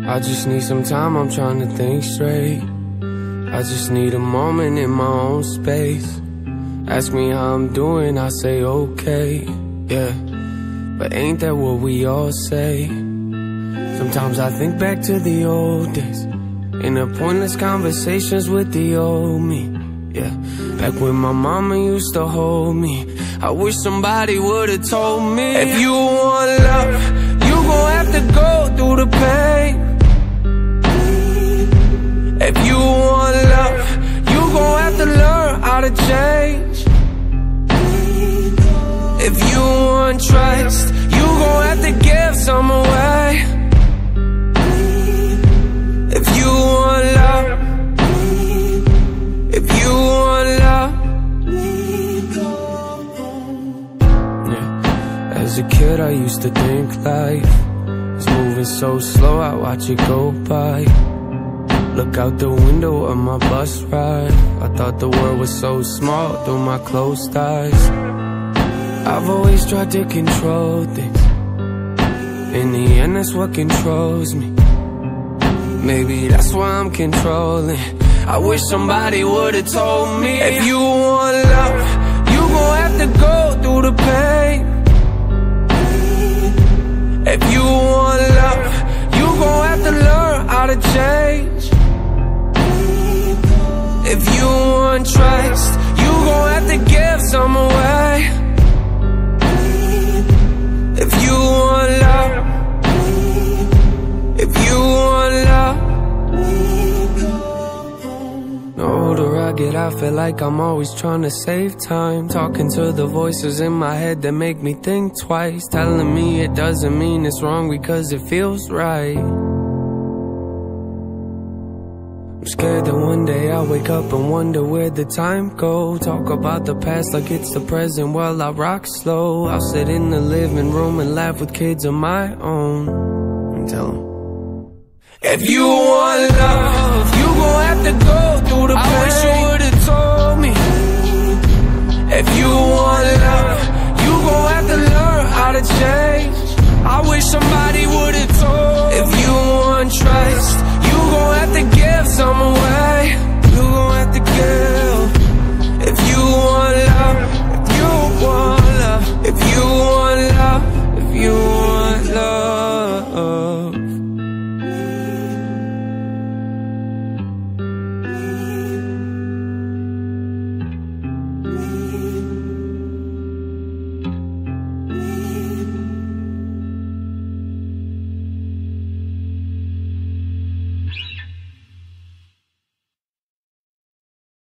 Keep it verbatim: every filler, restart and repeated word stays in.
I just need some time, I'm trying to think straight. I just need a moment in my own space. Ask me how I'm doing, I say okay, yeah. But ain't that what we all say? Sometimes I think back to the old days, in the pointless conversations with the old me, yeah. Back when my mama used to hold me, I wish somebody would've told me, if you want love, you gon' have to go through the pain. If you want love, you gon' have to learn how to change. If you want trust, you gon' have to give some away. If you want love, if you want love, yeah. As a kid I used to think life was moving so slow, I watch it go by. Look out the window of my bus ride, I thought the world was so small through my closed eyes. I've always tried to control things, in the end that's what controls me. Maybe that's why I'm controlling. I wish somebody would've told me, if you want love, you gon' have to go through the pain. If you want love, you gon' have to learn how to change. If you want trust, you gon' have to give some away. If you want love, if you want love. The older I get, I feel like I'm always trying to save time, talking to the voices in my head that make me think twice, telling me it doesn't mean it's wrong because it feels right. I'm scared that one day I'll wake up and wonder where the time go. Talk about the past like it's the present while I rock slow. I'll sit in the living room and laugh with kids of my own and tell them, if you want love, you gon' have to go through the pain. I wish you would've told me, if you want love, you gon' have to learn how to change. I wish somebody would've told me, if you want trust,